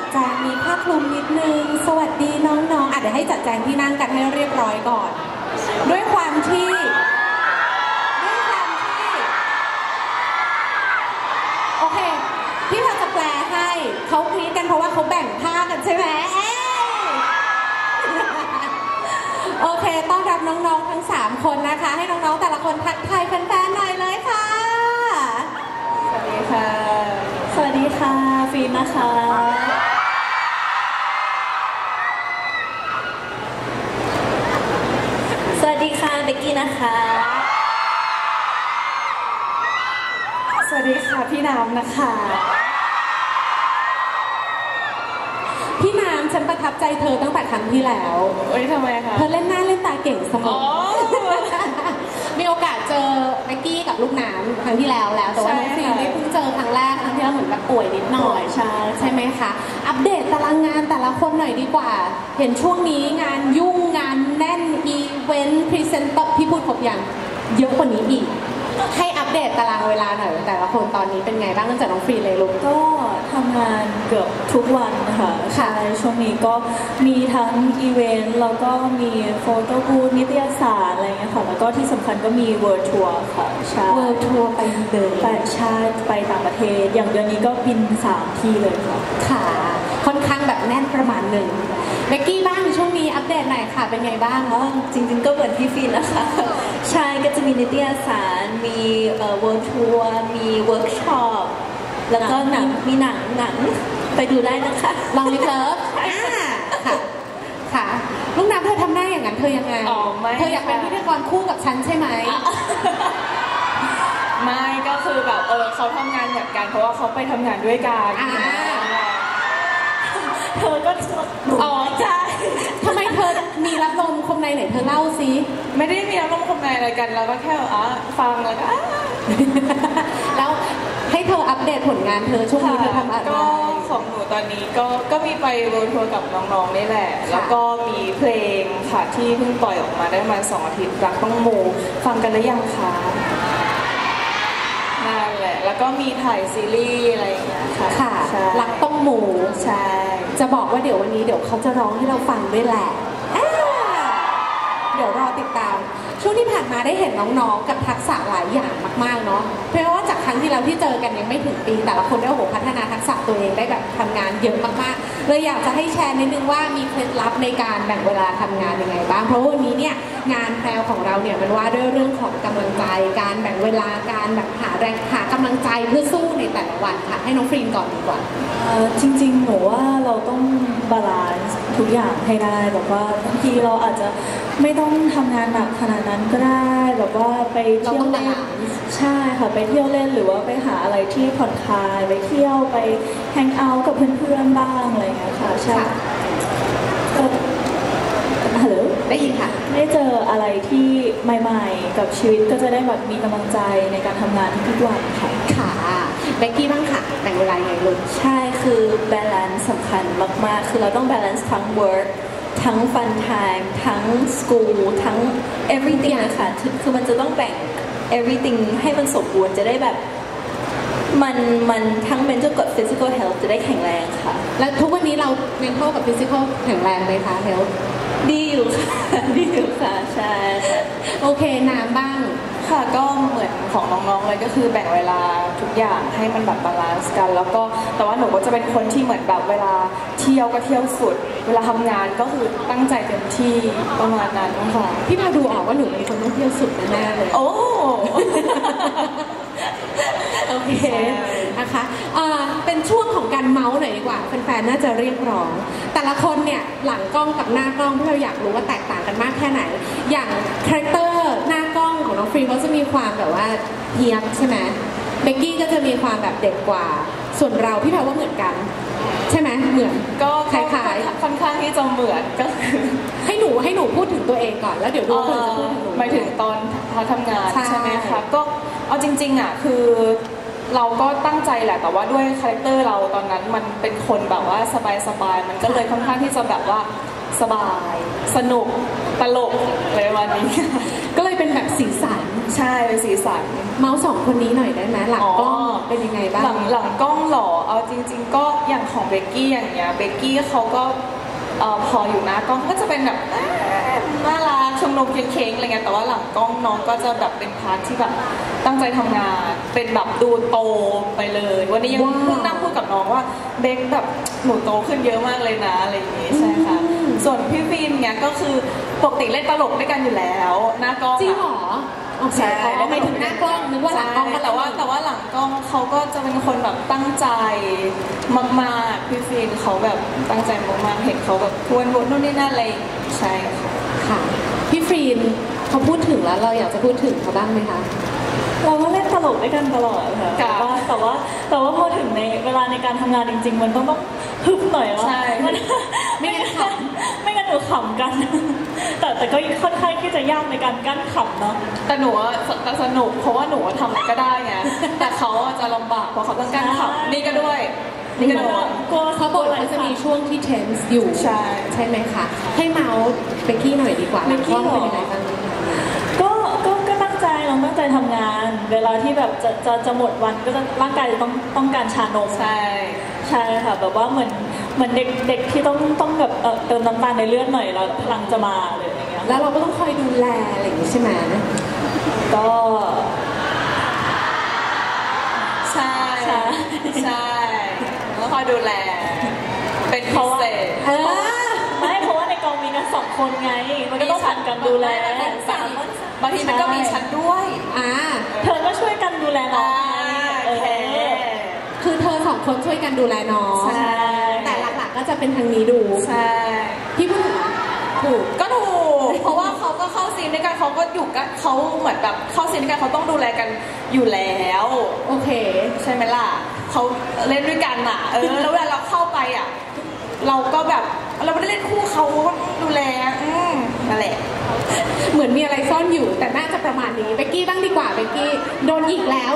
แจงมีผ้าคลุมนิดนึงสวัสดีน้องๆเดี๋ยวให้จัดแจงที่นั่งกันให้เรียบร้อยก่อนด้วยความที่โอเคพี่พอจะแปลให้เขากรี๊ดกันเพราะว่าเขาแบ่งผ้ากันใช่ไหมโอเคต้อนรับน้องๆทั้ง3คนนะคะให้น้องๆแต่ละคนทักทายแฟนๆหน่อยเลยค่ะสวัสดีค่ะสวัสดีค่ะฟีนนะคะสวัสดีค่ะเบกกี้นะคะสวัสดีค่ะพี่น้ำนะคะพี่น้ำฉันประทับใจเธอตั้งแต่ครั้งที่แล้วทำไมคะเธอเล่นหน้าเล่นตาเก่งเสมอมีโอกาสเจอเบกกี้กับลูกน้ำครั้งที่แล้วแต่ว่าน้องฟีนได้เพิ่งเจอครั้งแรกครั้งที่แล้วเหมือนแบบป่วยนิดหน่อยใช่ไหมคะอัปเดตตารางงานแต่ละคนหน่อยดีกว่าเห็นช่วงนี้งานยุ่งงานแน่นอีเวนต์พรีเซนเตอร์พี่พูดครบอย่างเยอะกว่านี้อีกให้อัปเดตตารางเวลาหน่อยแต่ละคนตอนนี้เป็นไงบ้างเนื่องจากน้องฟรีเลยลูกก็ทำงานเกือบทุกวันค่ะใช่ช่วงนี้ก็มีทั้งอีเวนต์แล้วก็มีโฟโต้บูธนิตยสารอะไรเงี้ยค่ะแล้วก็ที่สำคัญก็มีเวิร์ทัวร์ค่ะใช่เวิร์ทัวร์ไปเลยใช่ไปต่างประเทศอย่างเดือนนี้ก็บิน3 ที่เลยค่ะค่ะค่อนข้างแบบแน่นประมาณหนึ่งเบกกี้บ้างช่วงนี้อัปเดตหน่อยค่ะเป็นไงบ้างจริงๆก็เหมือนพี่ฟินนะคะใช่ก็จะมีนิตยสารมีเวิร์ทัวร์มีเวิร์กช็อปแล้วก็มีหนังไปดูได้นะคะลองลิฟเลิฟค่ะลูกน้ำเธอทำหน้าอย่างนั้นเธอยังไงเธออยากเป็นพิธีกรคู่กับฉันใช่ไหมไม่ก็คือแบบเขาทำงานเหมือนกันเพราะว่าเขาไปทำงานด้วยกันเธอก็ใช่ทำไมเธอมีรับลมคมในไหนเธอเล่าสิไม่ได้มีรับลมคมในอะไรกันเราก็แค่ฟังแล้วก็แล้วให้เธออัปเดตผลงานเธอช่วงนี้เธอทำอะไรก็ของหนูตอนนี้ก็มีไปเวิร์ทัวร์กับน้องๆนี่แหละแล้วก็มีเพลงค่ะที่เพิ่งปล่อยออกมาได้มา2 อาทิตย์รักต้องมูฟังกันหรือยังคะนั่นแหละแล้วก็มีถ่ายซีรีส์อะไรอย่างเงี้ยค่ะรักต้องหมูใช่จะบอกว่าเดี๋ยววันนี้เดี๋ยวเขาจะร้องให้เราฟังด้วยแหละเดี๋ยวรอติดตามช่วงที่ผ่านมาได้เห็นน้องๆกับทักษะหลายอย่างมากๆเนาะเพราะว่าจากครั้งที่เราที่เจอกันยังไม่ถึงปีแต่ละคนได้พัฒนาทักษะตัวเองได้แบบทำงานเยอะมากๆเลยอยากจะให้แชร์นิดนึงว่ามีเคล็ดลับในการแบ่งเวลาทำงานยังไงบ้างเพราะวันนี้เนี่ยงานแพรวของเราเนี่ยมันว่าด้วยเรื่องของกำลังใจการแบ่งเวลาการแบบหาแรงหากำลังใจเพื่อสู้ในแต่ละวันค่ะให้น้องฟรีนก่อนดีกว่าจริงๆหนูว่าเราต้องบาลานซ์ทุกอย่างให้ได้แบบว่าบางทีเราอาจจะไม่ต้องทำงานหนักขนาดนั้นก็ได้แบบว่าไปเที่ยวเล่นใช่ค่ะไปเที่ยวเล่นหรือว่าไปหาอะไรที่ผ่อนคลายไปเที่ยวไปแฮงเอาท์กับเพื่อนๆบ้างอะไรอย่างเงี้ยค่ะใช่ฮัลโหลได้ยินค่ะได้เจออะไรที่ใหม่ๆกับชีวิตก็จะได้แบบมีกำลังใจในการทำงานทุกวันค่ะค่ะเบกกี้บ้างค่ะแบ่งเวลาไงลูกใช่คือบาลานซ์สำคัญมากๆคือเราต้องบาลานซ์ทั้ง workทั้ง fun time ทั้ง school ทั้ง everything นะคะคือมันจะต้องแบ่ง everything ให้มันสมบูรณ์จะได้แบบมันทั้ง mental กับ physical health จะได้แข็งแรงค่ะแล้วทุกวันนี้เรา mental กับ physical แข็งแรงไหมคะ health ดีอยู่ค่ะดีอยู่ค่ะใช่โอเคน้ำบ้างค่ะก็เหมือนของน้องๆเลยก็คือแบ่งเวลาทุกอย่างให้มันแบบบาลานซ์กันแล้วก็แต่ว่าหนูก็จะเป็นคนที่เหมือนแบบเวลาเที่ยวก็เที่ยวสุดเวลาทำงานก็คือตั้งใจเต็มที่ประมาณนั้นค่ะพี่พาดูออกว่าหนูเป็นคนต้องเที่ยวสุดแน่เลยโอ้โอเคนะคะเป็นช่วงของการเมาส์หน่อยดีกว่าแฟนๆน่าจะเรียกร้องแต่ละคนเนี่ยหลังกล้องกับหน้ากล้องที่เราอยากรู้ว่าแตกต่างกันมากแค่ไหนอย่างคาแรคเตอร์หน้ากล้องของน้องฟรีเขาจะมีความแบบว่าเฮียบใช่ไหมเบกกี้ก็จะมีความแบบเด็กกว่าส่วนเราพี่แพรว่าเหมือนกันใช่ไหมเหมือนก็คล้ายๆค่อนข้างที่จะเหมือนก็คือให้หนูพูดถึงตัวเองก่อนแล้วเดี๋ยวดูคนจะพูดถึงหนูหมายถึงตอนทำงานใช่ไหมคะก็เอาจริงๆอ่ะคือเราก็ตั้งใจแหละแต่ว่าด้วยคาแรคเตอร์เราตอนนั้นมันเป็นคนแบบว่าสบายๆมันก็เลยค่อนข้างที่จะแบบว่าสบายสนุกตลกอะไรประมาณนี้ก็เลยเป็นแบบสีสันใช่เป็นสีสันเมาส์2คนนี้หน่อยได้ไหมหลังกล้องเป็นยังไงบ้างหลังกล้องหรอเอาจริงๆก็อย่างของเบกกี้อย่างเงี้ยเบกกี้เขาก็พออยู่นะกล้องก็จะเป็นแบบน่ารักชมรมเค้งๆอะไรเงี้ยแต่ว่าหลังกล้องน้องก็จะแบบเป็นพาร์ทที่แบบตั้งใจทำงานเป็นแบบดูโตไปเลยวันนี้ยังเพิ่งนั่งพูดกับน้องว่าเบกแบบหนูโตขึ้นเยอะมากเลยนะอะไรอย่างงี้ใช่ค่ะส่วนพี่ฟิล์มเนี้ยก็คือปกติเล่นตลกด้วยกันอยู่แล้วหน้ากล้องจริงเหรอโอเคแล้วไม่ถึงหน้ากล้องนึกว่าหลังกล้องแต่ว่าหลังกล้องเขาก็จะเป็นคนแบบตั้งใจมากๆพี่ฟิล์มเขาแบบตั้งใจมากๆเห็นเขาแบบทวนบทนู่นนี่นั่นอะไรใช่ค่ะพี่ฟิล์มเขาพูดถึงแล้วเราอยากจะพูดถึงเขาบ้างไหมคะเราก็เล่นตลกด้วยกันตลอดค่ะแต่ว่าพอถึงในเวลาในการทำงานจริงๆมันต้องฮึบหน่อยว่าไม่งั้นหนูขำกันแต่ก็ค่อนข้างที่จะยากในการกั้นขำเนาะแต่หนูสนุกเพราะว่าหนูทำอะไรก็ได้ไงแต่เขาจะลำบากเพราะเขาต้องกั้นขำนี่ก็ด้วยนี่ก็ด้วยเขาบอกว่าจะมีช่วงที่ tense อยู่ใช่ไหมคะให้เมาส์เบกกี้หน่อยดีกว่าเบกกี้เป็นยังไงบ้างก็ตั้งใจทำงานเวลาที่แบบจะหมดวันก็จะร่างกายจะต้องการชานมใช่ค่ะแบบว่าเหมือนเด็กที่ต้องแบบเติมน้ำตาลในเลือดหน่อยแล้วพลังจะมาเลยอย่างเงี้ยแล้วเราก็ต้องคอยดูแลอะไรอย่างงี้ใช่ไหมก็ใช่ต้องคอยดูแลเป็นพิเศษไม่เพราะว่าในกองมีกัน2 คนไงมันก็ต้องผ่านกันดูแลบางทีมันก็มีฉันด้วยเธอก็ช่วยกันดูแลน้องคือเธอ2 คนช่วยกันดูแลน้องแต่หลักๆก็จะเป็นทางนี้ดูใช่พี่พูดถูกก็ถูกเพราะว่าเขาก็เข้าซีนด้วยกันเขาก็อยู่กันเขาเหมือนแบบเข้าซีนด้วยกันเขาต้องดูแลกันอยู่แล้วโอเคใช่ไหมล่ะเขาเล่นด้วยกันอ่ะแล้วเวลาเราเข้าไปอ่ะเราก็แบบเราไม่ได้เล่นคู่เขาดูแลนั่นแหละเหมือนมีอะไรซ่อนอยู่แต่น่าจะประมาณนี้เบกกี้บ้างดีกว่าเบกกี้โดนหยิกแล้ว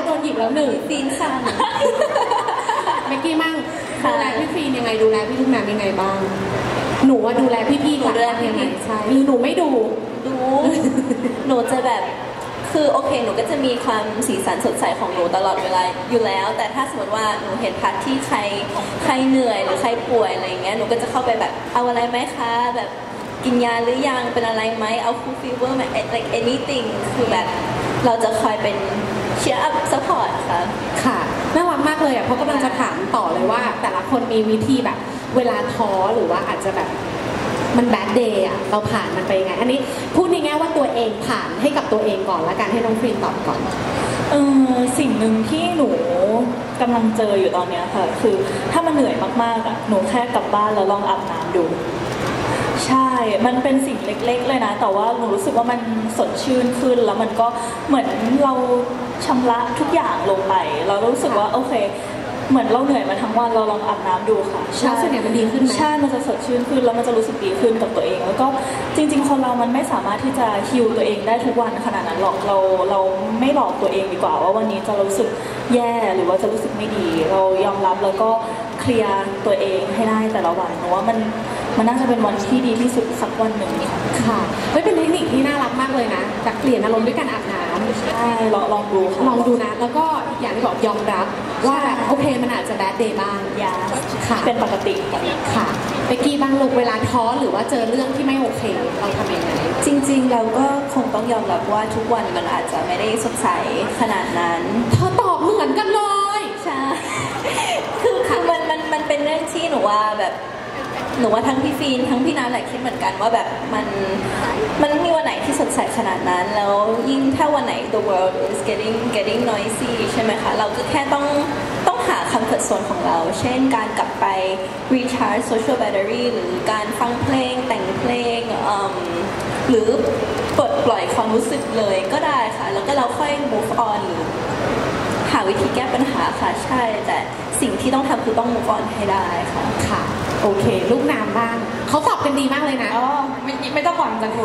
1 ซีนสั่นเบกกี้มั่งดูแลพี่ฟีนยังไงดูแลพี่ลูกน้ำยังไงบ้างหนูว่าดูแลพี่ๆก่อนดูแลยังไงใช่หรือหนูไม่ดูหนูจะแบบคือโอเคหนูก็จะมีความสีสันสดใสของหนูตลอดเวลาอยู่แล้วแต่ถ้าสมมติว่าหนูเห็นพาร์ทที่ใครเหนื่อยหรือใครป่วยอะไรเงี้ยหนูก็จะเข้าไปแบบเอาอะไรไหมคะแบบกินยาหรือยังเป็นอะไรไหมเอาคูลฟีเวอร์ไหม like anything คือแบบเราจะคอยเป็นเชียร์อัพซัพพอร์ตค่ะน่ารักมากเลยเพราะกำลังจะถามต่อเลยว่าแต่ละคนมีวิธีแบบเวลาท้อหรือว่าอาจจะแบบมันแบดเดย์อะเราผ่านมันไปยังไงอันนี้พูดในแง่ว่าตัวเองผ่านให้กับตัวเองก่อนแล้วกันให้น้องฟรีนตอบก่อนสิ่งหนึ่งที่หนูกำลังเจออยู่ตอนนี้ค่ะคือถ้ามันเหนื่อยมากๆอะหนูแค่กลับบ้านแล้วลองอาบน้ำดูใช่มันเป็นสิ่งเล็กๆเลยนะแต่ว่าหนูรู้สึกว่ามันสดชื่นขึ้นแล้วมันก็เหมือนเราชำระทุกอย่างลงไปเรารู้สึกว่าโอเคเหมือนเราเหนื่อยมาทั้งวันเราลองอาบน้ำดูค่ะใช่ส่วนใหญ่มันดีขึ้นไหมใช่มันจะสดชื่นขึ้นแล้วมันจะรู้สึกดีขึ้นกับตัวเองแล้วก็จริงๆคนเรามันไม่สามารถที่จะฮีลตัวเองได้ทุกวันขนาดนั้นหรอกเราไม่หลอกตัวเองดีกว่าว่าวันนี้จะรู้สึกแย่หรือว่าจะรู้สึกไม่ดีเรายอมรับแล้วก็เคลียร์ตัวเองให้ได้แต่ละวันเพราะว่ามันน่าจะเป็นวันที่ดีที่สุดสักวันหนึ่งค่ะเป็นเทคนิคที่น่ารักมากเลยนะจากเปลี่ยนอารมณ์ด้วยการอาบน้ำใช่ลองดูลองดูนะแล้วก็อย่างที่บอกยอมรับว่าโอเคมันอาจจะแบดเดย์บ้างค่ะเป็นปกติค่ะเบกกี้บ้างลูกเวลาท้อหรือว่าเจอเรื่องที่ไม่โอเคเราทำยังไงจริงๆเราก็คงต้องยอมรับว่าทุกวันมันอาจจะไม่ได้สดใสขนาดนั้นเธอตอบเหมือนกันเลยใช่คือมันเป็นเรื่องที่หนูว่าแบบหนูว่าทั้งพี่ฟีนทั้งพี่น้ำแหละคิดเหมือนกันว่าแบบมันมีวันไหนที่สดใสขนาดนั้นแล้วยิ่งถ้าวันไหน the world is getting noisy ใช่ไหมคะเราก็แค่ต้องหา comfort zone ของเราเช่นการกลับไป recharge social battery หรือการฟังเพลงแต่งเพลงหรือปลดปล่อยความรู้สึกเลยก็ได้ค่ะแล้วก็เราค่อย move on หรือหาวิธีแก้ปัญหาค่ะใช่แต่สิ่งที่ต้องทำคือต้อง move on ให้ได้ค่ะโอเคลูกน้ำบ้างเขาตอบกันดีมากเลยนะไม่ต้องหวังจังครู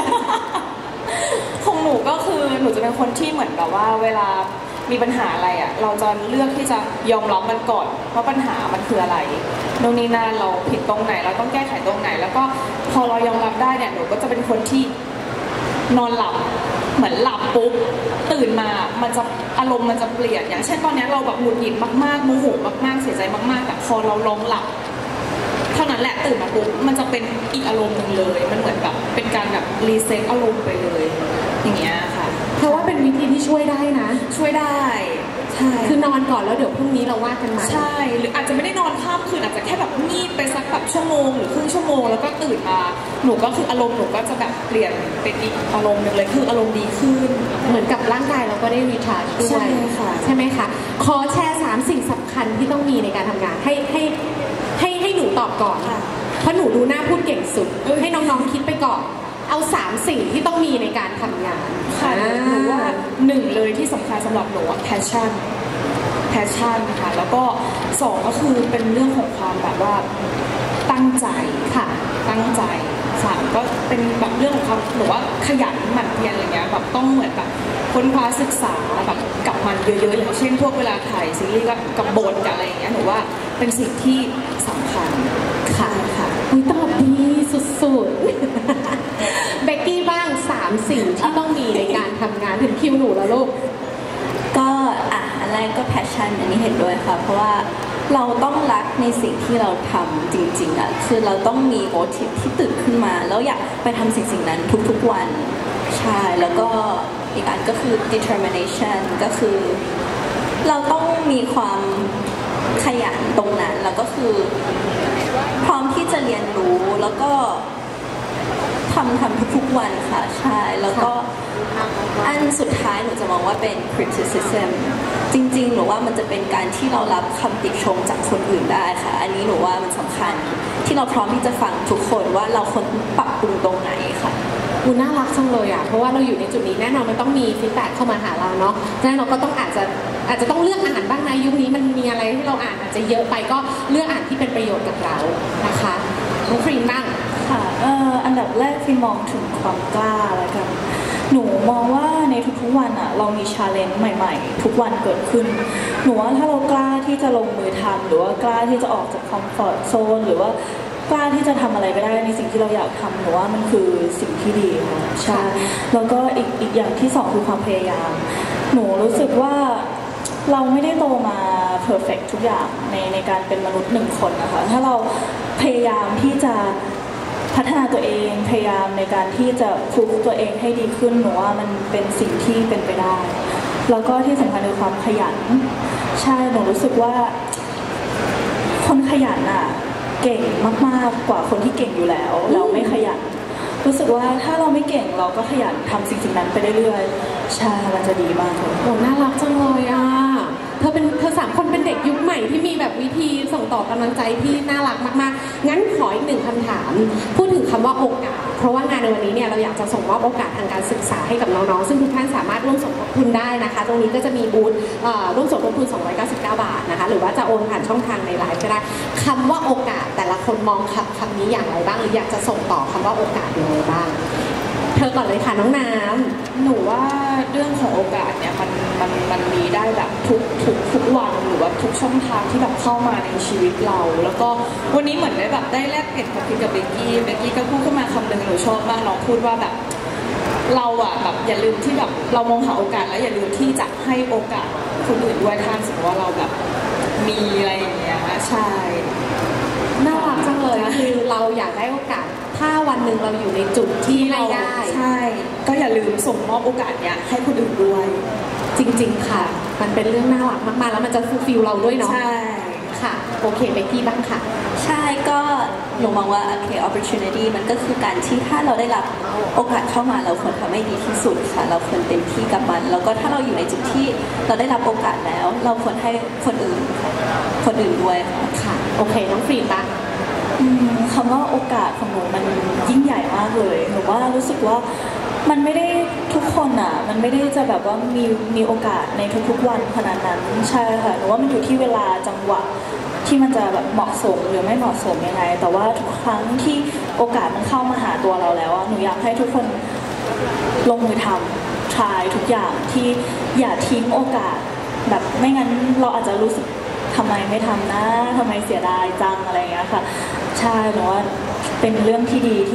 ของหนูก็คือหนูจะเป็นคนที่เหมือนแบบว่าเวลามีปัญหาอะไรอ่ะเราจะเลือกที่จะยอมรับมันก่อนว่าปัญหามันคืออะไรโน่นนี่นั่นเราผิดตรงไหนเราต้องแก้ไขตรงไหนแล้วก็พอเรายอมรับได้เนี่ยหนูก็จะเป็นคนที่นอนหลับเหมือนหลับปุ๊บตื่นมามันจะอารมณ์มันจะเปลี่ยนอย่างเช่นตอนนี้เราแบบหงุดหงิดมากๆโมโหมากๆเสียใจมากๆแต่พอเราลองหลับเท่านั้นแหละตื่นมาปุ๊บมันจะเป็นอีกอารมณ์หนึ่งเลยมันเหมือนแบบเป็นการแบบรีเซ็ตอารมณ์ไปเลยอย่างเงี้ยค่ะเพราะว่าเป็นวิธีที่ช่วยได้นะช่วยได้ใช่คือนอนก่อนแล้วเดี๋ยวพรุ่งนี้เราว่ากันใหม่ใช่หรืออาจจะไม่ได้นอนข้ามคืนอาจจะแค่แบบงีบไปสักแบบชั่วโมงหรือครึ่งชั่วโมงแล้วก็ตื่นมาหนูก็คืออารมณ์หนูก็จะแบบเปลี่ยนเป็นอีกอารมณ์หนึ่งเลยคืออารมณ์ดีขึ้นเหมือนกับร่างกายเราก็ได้รีชาร์จด้วยใช่ไหมคะขอแชร์3สิ่งสำคัญที่ต้องมีในการทำงานให้หนูตอบก่อนเพราะหนูดูหน้าพูดเก่งสุดให้น้องๆคิดไปก่อนเอา3สิ่งที่ต้องมีในการทำงานค่ะหนูว่า1เลยที่สำคัญสำหรับหนูpassion ค่ะแล้วก็2ก็คือเป็นเรื่องของความแบบว่าตั้งใจค่ะตั้งใจ3ก็เป็นแบบเรื่องของความหนูว่าขยันหมั่นเพียรอะไรเงี้ยแบบต้องเหมือนแบบค้นคว้าศึกษาแบบกับมันเยอะๆอย่างเช่นพวกเวลาถ่ายซีรีส์กับบทกับอะไรอย่างเงี้ยหนูว่าเป็นสิ่งที่สำคัญค่ะตอบดีสุดๆเบกกี้บ้าง3สิ่งที่ต้องมีในการทำงานถึงคิวหนูแล้วลูกก็อันแรกก็ passion อันนี้เห็นด้วยค่ะเพราะว่าเราต้องรักในสิ่งที่เราทำจริงๆคือเราต้องมี motive ที่ตื่นขึ้นมาแล้วอยากไปทำสิ่งนั้นทุกๆวันใช่แล้วก็อีกอันก็คือ determination ก็คือเราต้องมีความขยันตรงนั้นแล้วก็คือพร้อมที่จะเรียนรู้แล้วก็ทำทุกๆวันค่ะใช่แล้วก็อันสุดท้ายหนูจะมองว่าเป็น criticism จริงๆหนูว่ามันจะเป็นการที่เรารับคำติชมจากคนอื่นได้ค่ะอันนี้หนูว่ามันสำคัญที่เราพร้อมที่จะฟังทุกคนว่าเราควรปรับปรุงตรงไหนค่ะน่ารักจังเลยอ่ะเพราะว่าเราอยู่ในจุดนี้แน่นอนมันต้องมีฟีดแบ็กเข้ามาหาเราเนาะฉะนั้นเราก็ต้องอาจจะต้องเลือกอ่านบ้างนะยุคนี้มันมีอะไรที่เราอ่านอาจจะเยอะไปก็เลือกอ่านที่เป็นประโยชน์กับเรานะคะน้องฟรีนบ้างค่ะอันดับแรกที่มองถึงความกล้าแล้วกันหนูมองว่าในทุกๆวันอ่ะเรามีชาเลนจ์ใหม่ๆทุกวันเกิดขึ้นหนูว่าถ้าเรากล้าที่จะลงมือทำหรือว่ากล้าที่จะออกจากคอมฟอร์ตโซนหรือว่ากล้าที่จะทำอะไรก็ได้ในสิ่งที่เราอยากทำหนูว่ามันคือสิ่งที่ดีค่ะใช่แล้วก็อีกอย่างที่2คือความพยายามหนูรู้สึกว่าเราไม่ได้โตมาเพอร์เฟกต์ทุกอย่างในการเป็นมนุษย์1คนนะคะถ้าเราพยายามที่จะพัฒนาตัวเองพยายามในการที่จะฝึกตัวเองให้ดีขึ้นหนูว่ามันเป็นสิ่งที่เป็นไปได้แล้วก็ที่สำคัญคือความขยันใช่หนูรู้สึกว่าคนขยันอ่ะเก่งมากๆกว่าคนที่เก่งอยู่แล้วเราไม่ขยันรู้สึกว่าถ้าเราไม่เก่งเราก็ขยันทำสิ่งนั้นไปเรื่อยๆใช่มันจะดีมากเลยโอ้น่ารักจังเลยอ่ะเธอ3คนเป็นเด็กยุคใหม่ที่มีแบบวิธีส่งต่อกำลังใจที่น่ารักมากๆงั้นขออีก1คำถามพูดถึงคำว่าโอกาสเพราะว่างานในวันนี้เนี่ยเราอยากจะส่งมอบโอกาสทางการศึกษาให้กับน้องๆซึ่งทุกท่านสามารถร่วมสมทบทุนได้นะคะตรงนี้ก็จะมีบูธร่วมสมทบทุน299 บาทนะคะหรือว่าจะโอนผ่านช่องทางในไลน์ก็ได้คำว่าโอกาสแต่ละคนมองคำนี้อย่างไรบ้างหรืออยากจะส่งต่อคำว่าโอกาสอย่างไรบ้างเธอก่อนเลยค่ะน้องน้ำหนูว่าเรื่องของโอกาสเนี่ยมันมีได้แบบทุกวันหรือว่าทุกช่องทางที่แบบเข้ามาในชีวิตเราแล้วก็วันนี้เหมือนได้แบบได้แลกเปลี่ยนความคิดกับเบกกี้ก็พูดขึ้นมาคำหนึ่งหนูชอบมากน้องพูดว่าแบบเราอะแบบอย่าลืมที่แบบเรามองหาโอกาสแล้วอย่าลืมที่จะให้โอกาสคนอื่นด้วยถ้าสมมติว่าเราแบบมีอะไรอย่างเงี้ยใช่น่ารักจังเลยคือเราอยากได้โอกาสถ้าวันหนึ่งเราอยู่ในจุดที่ไม่ได้ใช่ก็อย่าลืมส่งมอบโอกาสเนี้ยให้คนอื่นด้วยจริงๆค่ะมันเป็นเรื่องน่ารักมากๆแล้วมันจะฟูลฟิลเราด้วยเนาะใช่ค่ะโอเคเบกกี้บ้างค่ะใช่ก็หนูมองว่าโอเค opportunity มันก็คือการที่ถ้าเราได้รับโอกาสเข้ามาเราควรทำให้ดีที่สุดค่ะเราควรเต็มที่กับมันแล้วก็ถ้าเราอยู่ในจุดที่เราได้รับโอกาสแล้วเราควรให้คนอื่นด้วยค่ะโอเคน้องฟรีนบ้างคำว่าโอกาสของหนูมันยิ่งใหญ่มากเลยหนูว่ารู้สึกว่ามันไม่ได้ทุกคนอ่ะมันไม่ได้จะแบบว่ามีโอกาสในทุกๆวันขนาดนั้นใช่ค่ะหนูว่ามันอยู่ที่เวลาจังหวะที่มันจะแบบเหมาะสมหรือไม่เหมาะสมยังไงแต่ว่าทุกครั้งที่โอกาสมันเข้ามาหาตัวเราแล้วหนูอยากให้ทุกคนลงมือทำ try ทุกอย่างที่อย่าทิ้งโอกาสแบบไม่งั้นเราอาจจะรู้สึกทำไมไม่ทำนะทำไมเสียดายจังอะไรอย่างเงี้ยค่ะใช่หนูว่าเป็นเรื่องที่ดีที่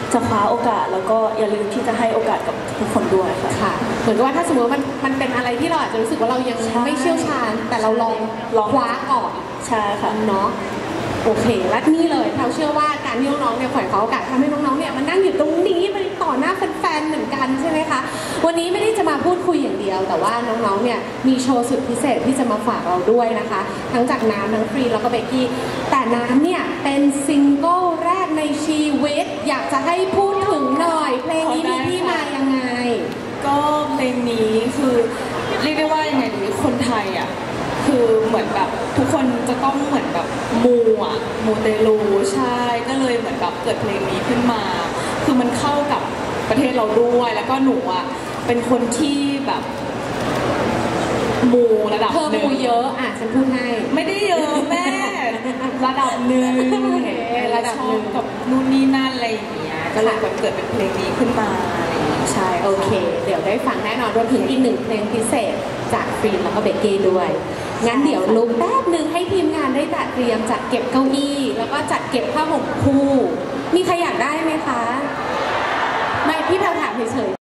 จะคว้าโอกาสแล้วก็อย่าลืมที่จะให้โอกาสกับทุกคนด้วยค่ะค่ะเหมือนกับว่าถ้าสมมติว่ามันเป็นอะไรที่เราอาจจะรู้สึกว่าเรายังไม่เชี่ยวชาญแต่เราลองคว้าก่อนใช่ค่ะเนาะโอเคและนี่เลยเราเชื่อว่าการที่น้องๆเนี่ยขวัญเขาโอกาสทำให้น้องๆเนี่ยมันนั่งอยู่ตรงนี้ไปต่อหน้าแฟนๆเหมือนกันใช่ไหมคะวันนี้ไม่ได้จะมาพูดคุยอย่างเดียวแต่ว่าน้องๆเนี่ยมีโชว์สุดพิเศษที่จะมาฝากเราด้วยนะคะทั้งจากน้ำทั้งฟรีแล้วก็เบกกี้แต่น้ำเนี่ยเป็นซิงเกิลแรกในชีวิตอยากจะให้พูดถึงหน่อยเพลงนี้มีที่มายังไงก็เพลงนี้คือเรียกได้ว่ายังไงดีคนไทยอ่ะคือเหมือนแบบทุกคนจะต้องเหมือนแบบมูเตลูใช่ก็เลยเหมือนแบบเกิดเพลงนี้ขึ้นมาคือมันเข้ากับประเทศเราด้วยแล้วก็หนูอ่ะเป็นคนที่แบบมูระดับหนึ่งมูเยอะอ่ะฉันพูดให้ไม่ได้เยอะแม่ระดับหนึ่งระดับหนึ่งกับนู่นนี่นั่นอะไรอย่างเงี้ยก็เลยแบบเกิดเป็นเพลงนี้ขึ้นมาอะไรอย่างเงี้ยใช่โอเคเดี๋ยวได้ฟังแน่นอนรวมถึงอีกหนึ่งเพลงพิเศษจากฟรีแล้วก็เบกกี้ด้วยงั้นเดี๋ยวลุกแป๊บนึงให้ทีมงานได้จัดเตรียมจัดเก็บเก้าอี้แล้วก็จัดเก็บผ้าห่มคู่มีใครอยากได้ไหมคะไม่พี่แพรวถามเฉย